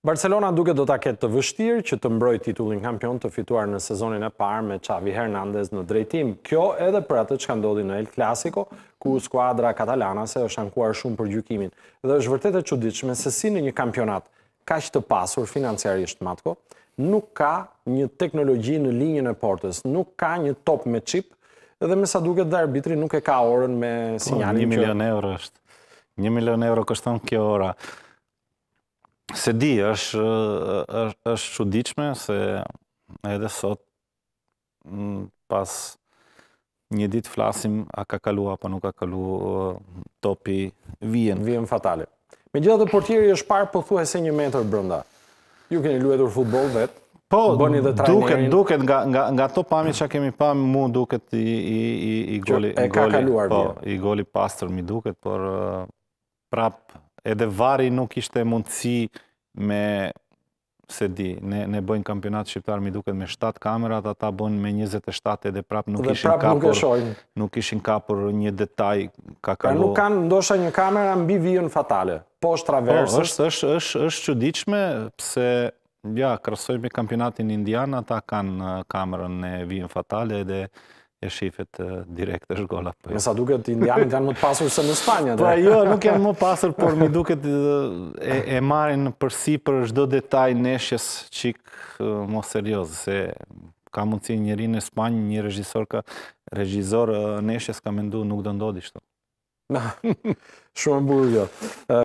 Barcelona duke do ta ketë të vështirë që të mbrojë titullin kampion të fituar në sezonin e parë me Xavi Hernandez në drejtim. Kjo edhe për atë që ndodhi në El Clasico, ku skuadra katalanase është ankuar shumë për gjykimin. Dhe është vërtet e çuditshme se si në një kampionat kaq të pasur financiarisht, Matko, nuk ka një teknologji në linjën e portës, nuk ka një top me chip, edhe me sa duket dhe arbitri nuk e ka orën me sinjalin 1 milion euro është. 1 milion euro kështon kjo ora. Se di, është çuditshme se edhe sot pas një ditë flasim a ka kalu apo nuk ka kalu topi vijen. Vijen fatale. Megjithatë portieri është parë pothuajse 1 metër brenda. Ju keni luajtur futboll vetë? Po, duket nga to pamje që kemi pa, mu duket i goli. E ka kaluar po, i goli pastër mi duket, por prap edhe vari nuk ishte mundësi me, se di, ne bëjnë kampionat shqiptar mi duket me 7 kamerat, ata bëjnë me 27 edhe prap nuk ishin kapur një detaj ka kalu. Nuk kanë ndoshta një kamera mbi vijën fatale, poshtë traversës. Është çuditshme pse ja, krahasoj me kampionatin indian, ata kanë kamerën në vijën fatale edhe e shifet direkt është gola. Me sa duket indianët janë më të pasur se në Spanja. Po jo, nuk janë më pasur, por mi duket e marrin përsipër çdo detaj neshjes çik mos serioz, se ka mundësi njëri në Spanjë, një regjisor neshjes ka mendu nuk do ndodhi kështu. Shumë e bukur kjo.